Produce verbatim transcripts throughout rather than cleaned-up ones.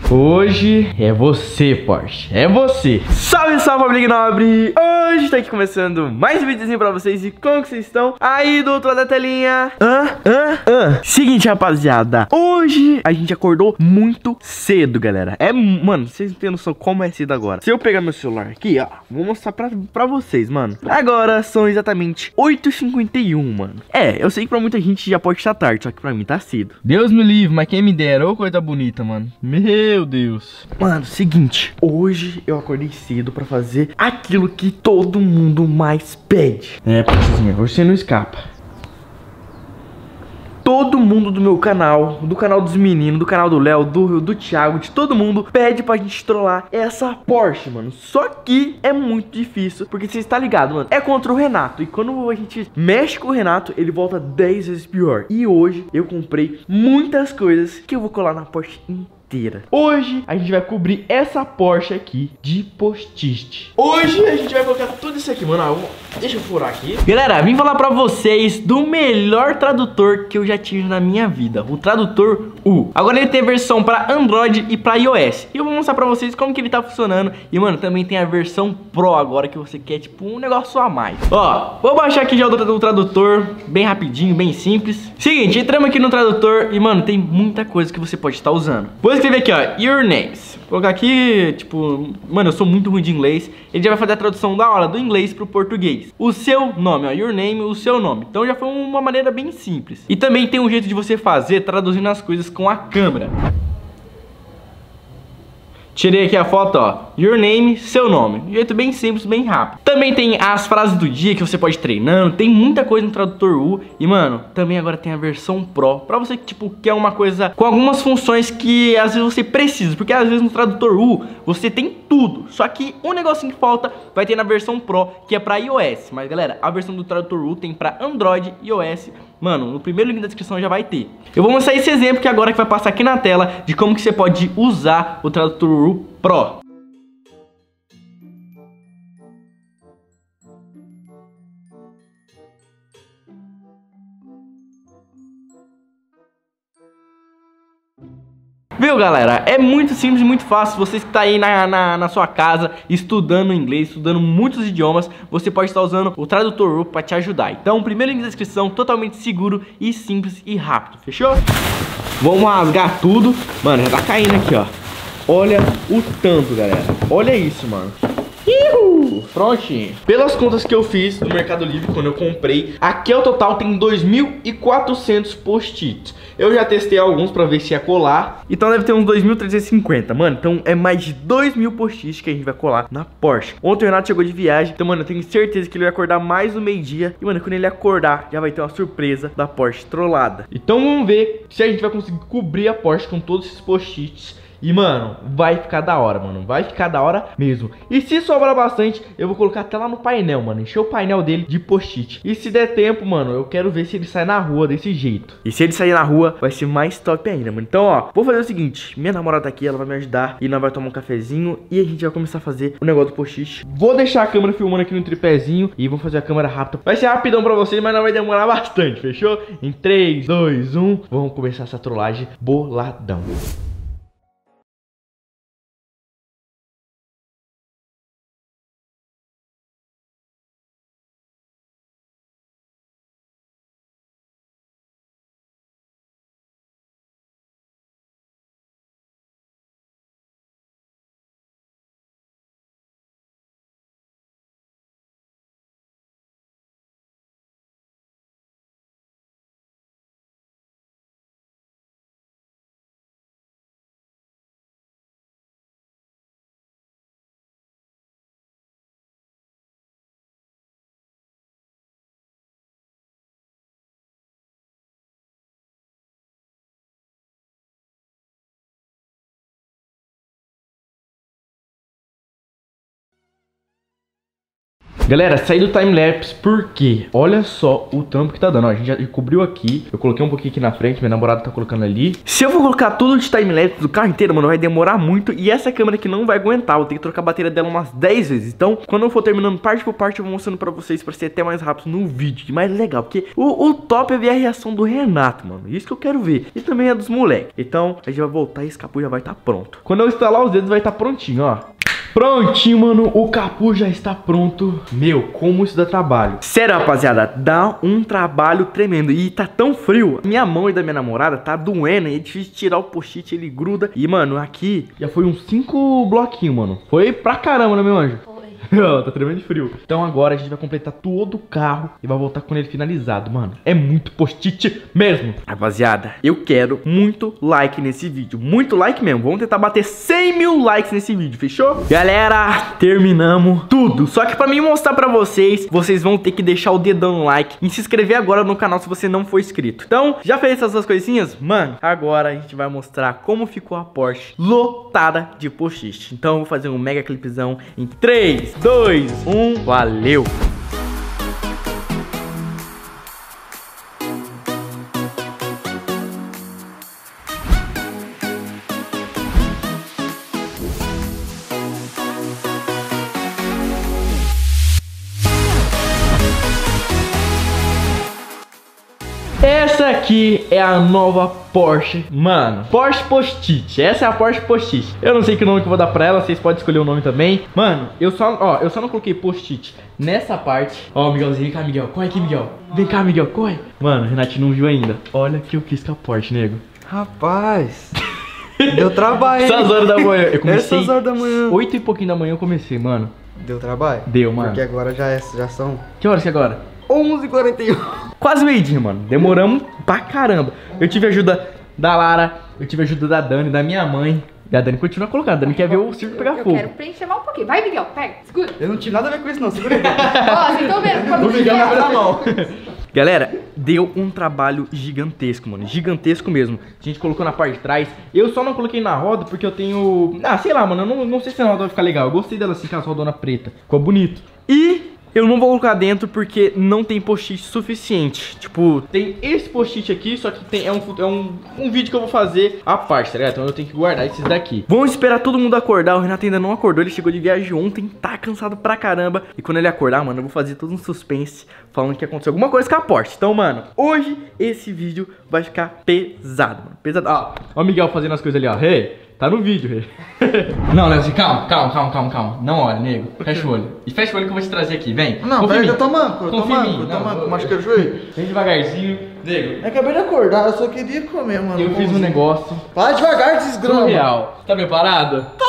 Hoje é você, Porsche. É você. Salve, salve, família nobre. Hoje tá aqui começando mais um videozinho pra vocês. E como que vocês estão? Aí do outro lado da telinha. Hã? Hã? Hã? Seguinte, rapaziada. Hoje a gente acordou muito cedo, galera. É, mano, vocês não têm noção como é cedo agora. Se eu pegar meu celular aqui, ó, vou mostrar pra, pra vocês, mano. Agora são exatamente oito e cinquenta e um, mano. É, eu sei que pra muita gente já pode estar tarde, só que pra mim tá cedo. Deus me livre, mas quem me dera. Ô, coisa bonita, mano. Meu Deus. Mano, seguinte, hoje eu acordei cedo pra fazer aquilo que todo mundo mais pede. É, Porschezinha, hoje você não escapa. Todo mundo do meu canal, do canal dos meninos, do canal do Léo, do, do Thiago, de todo mundo, pede pra gente trollar essa Porsche, mano. Só que é muito difícil, porque você está ligado, mano, é contra o Renato. E quando a gente mexe com o Renato, ele volta dez vezes pior. E hoje eu comprei muitas coisas que eu vou colar na Porsche inteira. Hoje a gente vai cobrir essa Porsche aqui de post-it. Hoje a gente vai colocar tudo isso aqui, mano. Ó, deixa eu furar aqui. Galera, vim falar pra vocês do melhor tradutor que eu já tive na minha vida, o tradutor U. Agora ele tem a versão pra Android e pra iOS. E eu vou mostrar pra vocês como que ele tá funcionando. E, mano, também tem a versão Pro agora, que você quer, tipo, um negócio a mais. Ó, vou baixar aqui já o do tradutor, bem rapidinho, bem simples. Seguinte, entramos aqui no tradutor e, mano, tem muita coisa que você pode estar usando. Vou escrever aqui, ó, your names. Vou colocar aqui, tipo, mano, eu sou muito ruim de inglês. Ele já vai fazer a tradução da aula do inglês pro português. O seu nome, ó, your name, o seu nome. Então já foi uma maneira bem simples. E também tem um jeito de você fazer traduzindo as coisas com a câmera. Tirei aqui a foto, ó, your name, seu nome. De jeito bem simples, bem rápido. Também tem as frases do dia que você pode ir treinando. Tem muita coisa no tradutor U. E, mano, também agora tem a versão Pro. Pra você que, tipo, quer uma coisa com algumas funções que às vezes você precisa. Porque às vezes no tradutor U você tem tudo. Só que um negocinho que falta vai ter na versão Pro, que é pra iOS. Mas, galera, a versão do tradutor U tem pra Android e iOS. Mano, no primeiro link da descrição já vai ter. Eu vou mostrar esse exemplo que agora que vai passar aqui na tela de como que você pode usar o tradutor U Pro. Viu, galera? É muito simples e muito fácil. Você que está aí na, na, na sua casa estudando inglês, estudando muitos idiomas, você pode estar usando o tradutor U para te ajudar. Então, primeiro link da descrição, totalmente seguro e simples e rápido, fechou? Vamos rasgar tudo. Mano, já tá caindo aqui, ó. Olha o tanto, galera. Olha isso, mano. Ihu! Prontinho. Pelas contas que eu fiz no Mercado Livre quando eu comprei, aqui ao total tem dois mil e quatrocentos post-its. Eu já testei alguns pra ver se ia colar. Então deve ter uns dois mil trezentos e cinquenta, mano. Então é mais de dois mil post-its que a gente vai colar na Porsche. Ontem o Renato chegou de viagem. Então, mano, eu tenho certeza que ele vai acordar mais no meio-dia. E, mano, quando ele acordar, já vai ter uma surpresa da Porsche trollada. Então vamos ver se a gente vai conseguir cobrir a Porsche com todos esses post-its. E, mano, vai ficar da hora, mano. Vai ficar da hora mesmo. E se sobrar bastante, eu vou colocar até lá no painel, mano. Encher o painel dele de post-it. E se der tempo, mano, eu quero ver se ele sai na rua desse jeito. E se ele sair na rua, vai ser mais top ainda, mano. Então, ó, vou fazer o seguinte. Minha namorada tá aqui, ela vai me ajudar. E nós vai tomar um cafezinho. E a gente vai começar a fazer o negócio do post-it. Vou deixar a câmera filmando aqui no tripézinho. E vamos fazer a câmera rápida. Vai ser rapidão pra vocês, mas não vai demorar bastante, fechou? Em três, dois, um, vamos começar essa trollagem boladão. Galera, saí do timelapse porque olha só o trampo que tá dando. Ó, a gente já cobriu aqui. Eu coloquei um pouquinho aqui na frente, minha namorada tá colocando ali. Se eu for colocar tudo de timelapse do carro inteiro, mano, vai demorar muito. E essa câmera aqui não vai aguentar. Eu tenho que trocar a bateria dela umas dez vezes. Então, quando eu for terminando parte por parte, eu vou mostrando pra vocês pra ser até mais rápido no vídeo. E mais legal, porque o, o top é ver a reação do Renato, mano. Isso que eu quero ver. E também é dos moleques. Então, a gente vai voltar e esse capuz já vai estar pronto. Quando eu instalar os dedos, vai estar prontinho, ó. Prontinho, mano, o capuz já está pronto. Meu, como isso dá trabalho. Sério, rapaziada, dá um trabalho tremendo. E tá tão frio. Minha mão e da minha namorada tá doendo. E é difícil tirar o post-it, ele gruda. E, mano, aqui já foi uns cinco bloquinhos, mano. Foi pra caramba, né, meu anjo? Tá tremendo de frio. Então agora a gente vai completar todo o carro e vai voltar com ele finalizado, mano. É muito post-it mesmo. Rapaziada, eu quero muito like nesse vídeo. Muito like mesmo. Vamos tentar bater cem mil likes nesse vídeo, fechou? Galera, terminamos tudo. Só que pra mim mostrar pra vocês, vocês vão ter que deixar o dedão no like e se inscrever agora no canal se você não for inscrito. Então, já fez essas duas coisinhas? Mano, agora a gente vai mostrar como ficou a Porsche lotada de post-it. Então eu vou fazer um mega clipezão em três, dois, um, valeu! Essa aqui é a nova Porsche, mano, Porsche Post-it. Essa é a Porsche Post-it. Eu não sei que nome que eu vou dar pra ela, vocês podem escolher o nome também. Mano, eu só, ó, eu só não coloquei Post-it nessa parte. Ó, o Miguelzinho, vem cá, Miguel, corre aqui, Miguel. Vem cá, Miguel, corre. Mano, o Renatinho não viu ainda. Olha que eu quis com a Porsche, nego. Rapaz, deu trabalho, hein? Essas horas da manhã, eu comecei Essas horas da manhã. Oito e pouquinho da manhã eu comecei, mano. Deu trabalho? Deu, mano. Porque agora já, é, já são Que horas que é agora? onze e quarenta e um. Quase meio-dia, mano. Demoramos pra caramba. Eu tive ajuda da Lara, eu tive ajuda da Dani, da minha mãe. E a Dani continua colocando. A Dani quer ver o circo pegar eu fogo. Eu quero preencher mais um pouquinho. Vai, Miguel, pega, segura. Eu não tive nada a ver com isso não, segura aí. Ó, vocês estão vendo? Quando O Miguel tiver- na mão. Galera, deu um trabalho gigantesco, mano. Gigantesco mesmo. A gente colocou na parte de trás. Eu só não coloquei na roda porque eu tenho... Ah, sei lá, mano. Eu não, não sei se a roda vai ficar legal. Eu gostei dela assim, com a rodona preta. Ficou bonito. E... eu não vou colocar dentro porque não tem post-it suficiente. Tipo, tem esse post-it aqui, só que tem, é, um, é um, um vídeo que eu vou fazer à parte, tá ligado? Então eu tenho que guardar esses daqui. Vamos esperar todo mundo acordar. O Renato ainda não acordou, ele chegou de viagem ontem, tá cansado pra caramba. E quando ele acordar, mano, eu vou fazer todo um suspense falando que aconteceu alguma coisa com a Porsche. Então, mano, hoje esse vídeo vai ficar pesado, mano. Pesado. Ó, ó o Miguel fazendo as coisas ali, ó. Hey! Tá no vídeo, rei. Não, Leozinho, calma, calma, calma, calma, calma. Não olha, nego. Fecha o olho. E fecha o olho que eu vou te trazer aqui, vem. Não, Confia em peraí, mim. eu tô manco, eu tô Confia em manco, mim. eu tô Não, manco, eu- machuquei o joelho. Vem devagarzinho, nego. Eu acabei de acordar, eu só queria comer, mano. Eu fiz um negócio Vai devagar, desgrama. surreal. Tá preparado? Tá,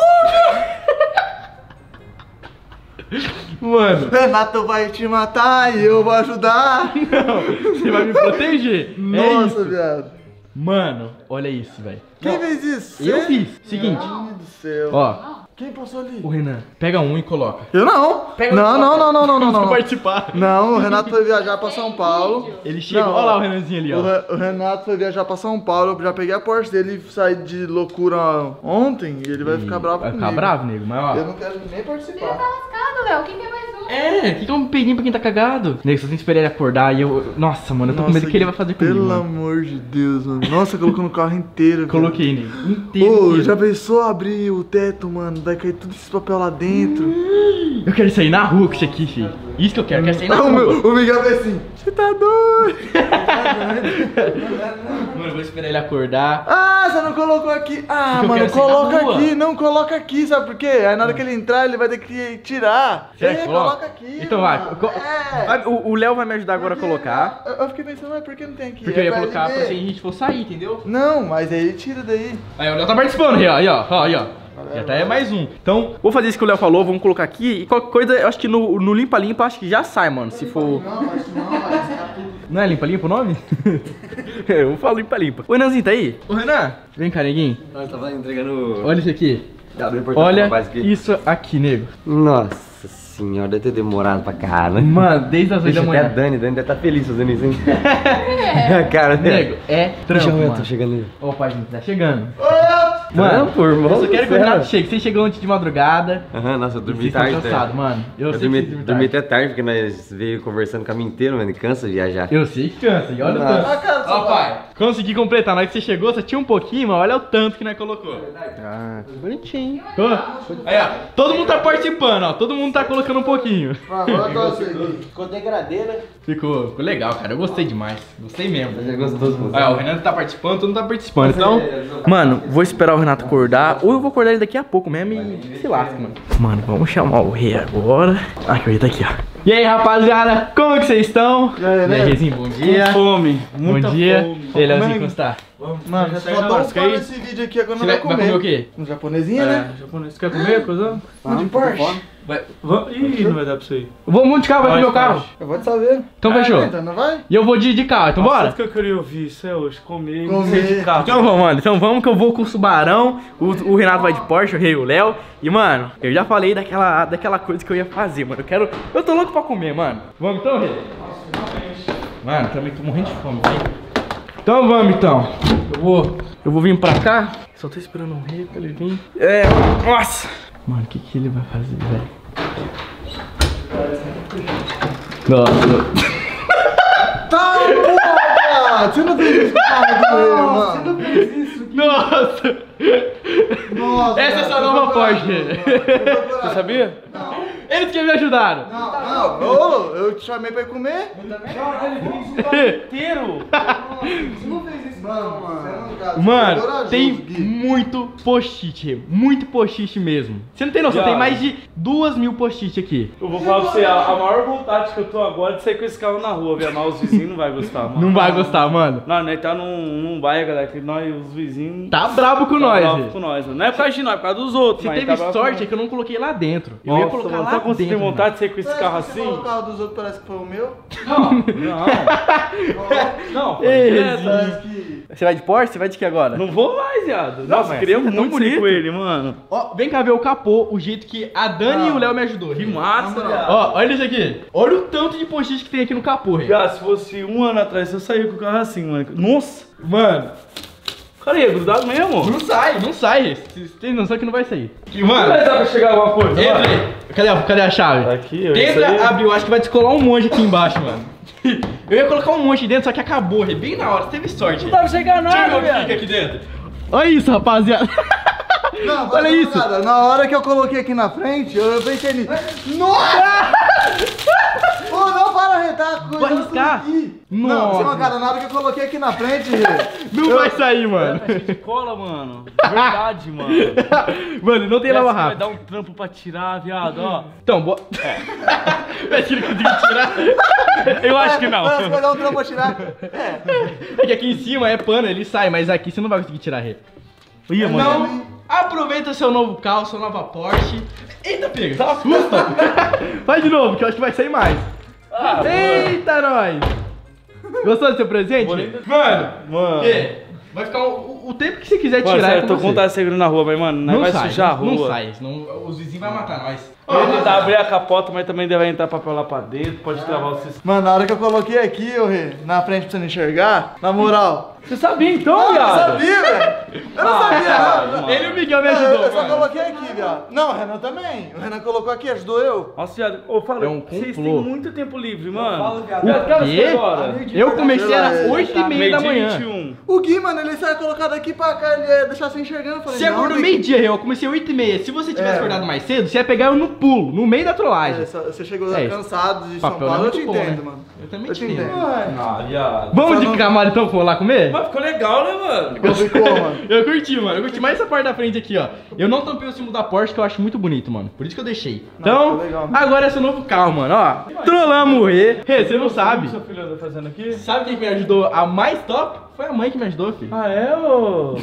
porra! Mano, Renato vai te matar e eu vou ajudar. não, você vai me proteger. É Nossa, isso. viado. Mano, olha isso, velho. Quem Ó, fez isso? Eu Você? fiz. Seguinte, Meu Deus do céu. ó, Quem passou ali? o Renan, pega um e coloca. Eu não. Pega um não, e não, coloca. não, não, não, não, Pra não. participar. Não, o Renato foi viajar pra São Paulo. Ele chegou, Não, olha lá o Renanzinho ali, O, ó. Re- o Renato foi viajar pra São Paulo, eu já peguei a Porsche dele e saí de loucura ontem e ele vai ficar bravo Vai comigo. ficar bravo, nego, mas ó. Eu não quero nem participar. Tá lascado, Léo. Quem quer mais um? É, que é um peidinho pra quem tá cagado. Nego, só tem que esperar ele acordar e eu... Nossa, mano, eu tô com medo do que ele vai fazer comigo, Pelo mano. amor de Deus, mano. Nossa, colocou no carro inteiro. cara. Coloquei, nego, inteiro, Ô, inteiro. já pensou abrir o teto, mano? Vai cair tudo esse papel lá dentro. Eu quero sair na rua com isso aqui, filho. Isso que eu quero, eu quero sair na Não, o, rua. meu, o Miguel vai assim, você tá doido? Mano, eu vou esperar ele acordar. Ah, você não colocou aqui. Ah, Porque eu mano, quero sair na coloca rua. aqui, não coloca aqui, sabe por quê? Aí na hora que ele entrar, ele vai ter que tirar. Será É, que coloca coloca? aqui. Então vai. mano. co- É. vai, O o Léo vai me ajudar agora a colocar. Eu, eu fiquei pensando, mas por que não tem aqui? Porque eu É ia pra colocar ele pra ver. se a gente for sair, entendeu? Não, mas aí ele tira daí. Aí o Léo tá participando, aí ó, aí ó, ó, aí ó. Já tá é mais um. Então, vou fazer isso que o Léo falou, vamos colocar aqui. E qualquer coisa, eu acho que no no limpa-limpa, acho que já sai, mano. Se for. Não, acho que não, vai ficar tudo. Não é limpa-limpa o nome? Eu falo limpa-limpa. O Renanzinho tá aí? Ô Renan, vem cá, neguinho. Eu tava entregando. Olha isso aqui. Abriu o portão Olha pra rapaz aqui. isso aqui, nego. Nossa senhora, deve ter demorado pra caramba. Mano, desde as oito Deixa da até a manhã. Dani, Dani deve estar feliz fazendo isso, hein? Cara, Nego, é trampo, Deixa eu ver, mano. tô chegando aí. Opa, gente, tá chegando. Ô, Mano, Trampo, irmão eu só do quero que o céu. Renato chegue. Você chegou antes de madrugada. Aham, nossa, eu E dormi vocês estão tarde. cansados, até. mano. Eu, Eu sei dormi, que vocês dormi tarde. até tarde, porque nós veio conversando o caminho inteiro, mano. Cansa viajar. Eu sei que cansa, e olha o tanto. Ah, cara, Ó, pai, consegui completar. Na hora que você chegou, você tinha um pouquinho, mas olha o tanto que nós colocou. Ah, bonitinho. Ó, aí, ó, todo mundo tá participando, ó. Todo mundo tá colocando um pouquinho. Agora tá assim. Ficou degradê, né? Ficou, ficou legal, cara. Eu gostei demais. Gostei mesmo. É gostoso. Aí, ó, o Renato tá participando, todo mundo tá participando. Então, mano, vou esperar o Renato acordar. Ou eu vou acordar ele daqui a pouco mesmo e se lasca, mano. Mano, vamos chamar o rei agora. Ah, que o rei tá aqui, ó. E aí, rapaziada, como que vocês estão? E aí, né? Reizinho, bom dia. Fome, Bom muita dia. fome. E aí, Leozinho, como está? Mano, já Sai só na tô lasca upando aí. esse vídeo aqui, agora Você não vai, vai vai comer. comer o quê? Um japonesinho, né? É, japonês. Você quer comer, coisa? Um de Porsche. Vai. Vamos. Ih, não vai dar pra você ir. Vamos de carro, vai pro meu carro. Eu vou te saber. Então Ah, fechou. Então, não vai? E eu vou de, de carro, então Nossa, bora? tudo que eu queria ouvir isso é hoje. Comer, Comer. comer de carro. Então vamos, mano. Então vamos que eu vou com o Subarão. O, o Renato vai de Porsche, o Rei e o Léo. E, mano, eu já falei daquela, daquela coisa que eu ia fazer, mano. Eu quero. Eu tô louco pra comer, mano. Vamos então, Rei? Mano, também tô morrendo de fome, velho. Então vamos então. Eu vou. Eu vou vir pra cá. Só tô esperando o Rei pra ele vir. É. Nossa! Mano, o que, que ele vai fazer, velho? Nossa. Tá, porra! Você não fez isso com o carro do rei, mano. Você não fez isso. Nossa! Nossa. Essa é a sua cara, nova eu tô Porsche. coragem, Você sabia? Não, Eles que me ajudaram. não, não. Ô, eu te chamei pra ir comer. Inteiro. Você não fez isso, mano. Você é um cara super Mano, corajoso, tem Gui. muito post-it, muito post-it mesmo. Você não tem noção, Já. tem mais de duas mil post-it aqui. Eu vou falar pra você, a, a maior vontade que eu tô agora é de sair com esse carro na rua, viu? Mas os vizinhos não vão gostar, mano. Não vai gostar, mano. Não, nós tá num, num bairro, galera, que nós, os vizinhos... Tá brabo com tá nós, bravo velho. com nós, mano. Não é por causa de nós, é por causa dos outros, Você mas teve tá bravo com sorte nós. é que eu não coloquei lá dentro. Eu Nossa, ia colocar mano, lá sabe quando você dentro. tem vontade de sair com esse Parece carro que você falou assim? o carro dos outros, parece que foi o meu. Não, não. Não, Ei, direto. Parece que... Você vai de Porsche? Você vai de que agora? Não vou mais, viado. Nossa, mas eu queria é tão muito bonito. ir com ele, mano. Ó, vem cá ver o capô, o jeito que a Dani Ah. e o Léo me ajudou. Que Rei. massa, Na viado. Ó, olha isso aqui. Olha o tanto de post-it que tem aqui no capô, Rei. Viado, se fosse um ano atrás, eu saía com o carro assim, mano. Nossa, Mano, cara, ia grudado mesmo. não sai, não sai. Rei. Você tem noção que não vai sair. Que, Não mano, vai dar pra chegar alguma coisa, entra mano. aí. Cadê, a- cadê a chave? Tá aqui, ó, isso Tenta aí. abrir, eu acho que vai descolar um monte aqui embaixo, mano. Eu ia colocar um monte dentro, só que acabou, Rei. Bem na hora, você teve sorte. Não dá pra chegar Deixa eu ver nada, o que fica viado. aqui dentro. Olha isso, rapaziada. Não, Olha isso. Cara, na hora que eu coloquei aqui na frente, eu pensei nisso. Nossa! Pô, não, para, Rê, tá coisando Vai riscar? tudo aqui. Não, Nossa. não, cara, na hora que eu coloquei aqui na frente, Rê. Não vai sair, mano. Tá cheio de cola, mano. Verdade, mano. Mano, não tem Essa lava vai rápido. dar um trampo pra tirar, viado, ó. Então, boa. Vai que ele conseguiu tirar. Eu acho que não. Parece que vai dar um trampo pra tirar. É que aqui em cima é pano, ele sai, mas aqui você não vai conseguir tirar, Rei. Ia, mano. Então, aproveita seu novo carro, sua nova Porsche. Eita, pega, assusta. Vai de novo, que eu acho que vai sair mais. Ah, Eita, nós. Gostou do seu presente? Mano, Mano. Rê, vai ficar o, o tempo que você quiser Mano, tirar. sério, é eu com tô com você. vontade de sair na rua, mas, mano, não, Não vai sai, sujar a não, rua. não sai, senão os vizinhos vão matar nós. Eu ia tentar abrir a capota, mas também deve entrar papel lá pra dentro, pode travar o sistema. Mano, na hora que eu coloquei aqui, ô Rê, na frente pra você não enxergar, na moral. Você sabia então, Eu não viado? sabia, velho. Eu não sabia, não. mano. Ele e o Miguel me Não, ajudou, eu só mano. coloquei aqui, viado. Não, o Renan também. O Renan colocou aqui, ajudou eu. Nossa, viado, ô, fala, É um vocês complô. têm muito tempo livre, mano. falo, viado. Viado, que horas quê? que é agora? Eu comecei Sei lá, às é, oito e meia da Meio-dia e manhã. vinte e um. O Gui, mano, ele saiu colocado aqui pra cá, ele ia deixar você enxergando. Eu falei, Você não, acordou tem que- meio-dia, eu comecei oito e meia. Se você tivesse É. acordado mais cedo, você ia pegar eu no pulo, no meio da trollagem. É, só- você chegou É, cansado de São Papel Paulo, não é eu te muito bom, entendo, né? mano. Eu também Eu te te entendo. entendo. Ah, viado. Vamos Só de não- camada então, for lá comer? Mas ficou legal, né, mano? Ficou, ficou, mano. Eu curti, mano. Eu curti mais essa parte da frente aqui, ó. Eu não tampei o símbolo da Porsche, que eu acho muito bonito, mano. Por isso que eu deixei. Então, ficou legal. agora é seu novo carro, mano, ó. Trollamos o Rê. Rê, você não sabe. O que seu filho anda fazendo aqui? Sabe quem me ajudou a mais top? Foi a mãe que me ajudou, filho. Ah, é, ô?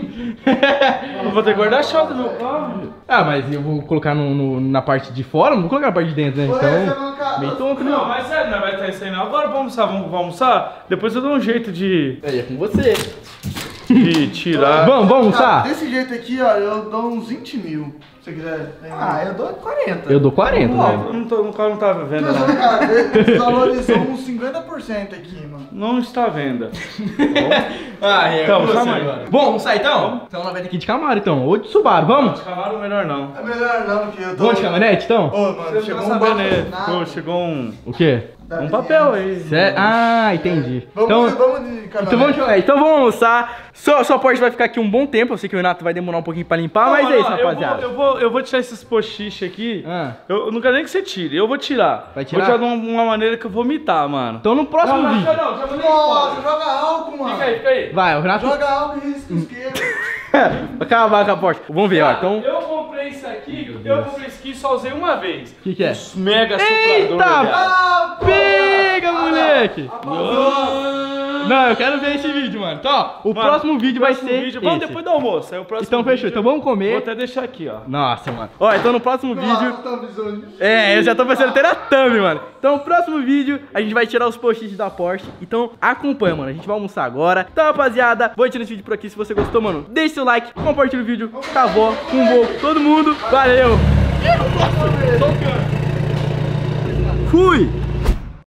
Eu vou ter que guardar a chave do meu carro. Ah, mas eu vou colocar no, no- na parte de fora, não vou colocar na parte de dentro, né? Ô, Rê, você Então, não ca- meio tonto, né? Não, mas sério, não vai estar isso aí não. Agora vamos almoçar, vamos, vamos almoçar? Depois eu dou um jeito de... É, é com você. de tirar. Vamos, vamos Cara, almoçar? desse jeito aqui, ó, eu dou uns vinte mil. Se você quiser. Ah, eu dou quarenta. Eu dou quarenta, Não, né? eu não tô, o cara não tá vendo, Mas, não. cara, desvalorizou uns cinquenta por cento aqui, mano. Não está à venda. Ah, é. Então, com você chama aí. agora. Bom, vamos sair então? Então nós vai ter que ir de Camaro então. Ou de Subaru, vamos? Camaro melhor não. É melhor não, que eu tô... Vamos de caminhonete então? Ô, mano, Você chegou não um tá sabendo aí. patrocinado. Pô, chegou um, O quê? da um papel vizinhança. aí. Cé- Ah, entendi. Vamos, Então, vamos de caminhonete. então vamos de caminhonete. Então vamos almoçar. Sua, sua porta vai ficar aqui um bom tempo. Eu sei que o Renato vai demorar um pouquinho pra limpar, mas Não, é isso, não, rapaziada. Eu vou, eu vou, eu vou tirar esses postiches aqui. Ah. Eu, eu não quero nem que você tire, eu vou tirar. Vai tirar? Vou tirar de uma, uma maneira que eu vou imitar, mano. Então no próximo não, vídeo. Não, não, já mandei Nossa, embora. joga álcool, mano. Fica aí, fica aí. Vai, o Renato Joga álcool e risca o isqueiro. vai acabar com a porta. Vamos ver, ó. Então. Eu comprei isso aqui, eu comprei isso aqui e só usei uma vez. O que, que é? Os mega Eita! soprador, viado. Ah, pô. Pega, moleque! Não. Não, eu quero ver esse vídeo, mano. Então, ó, o Mano, próximo vídeo vai próximo ser. vídeo, vamos esse. depois do almoço. Aí o próximo Então fechou, vídeo- então vamos comer. Vou até deixar aqui, ó. Nossa, mano. Ó, então no próximo vídeo. Nossa, tá visando. É, eu já tô pensando até na thumb, mano. Então, no próximo vídeo, a gente vai tirar os post-its da Porsche. Então, acompanha, mano. A gente vai almoçar agora. Então, rapaziada, vou tirar esse vídeo por aqui. Se você gostou, mano, deixe seu like, compartilha o vídeo com a avó, com o vô, todo mundo. Valeu! Fui!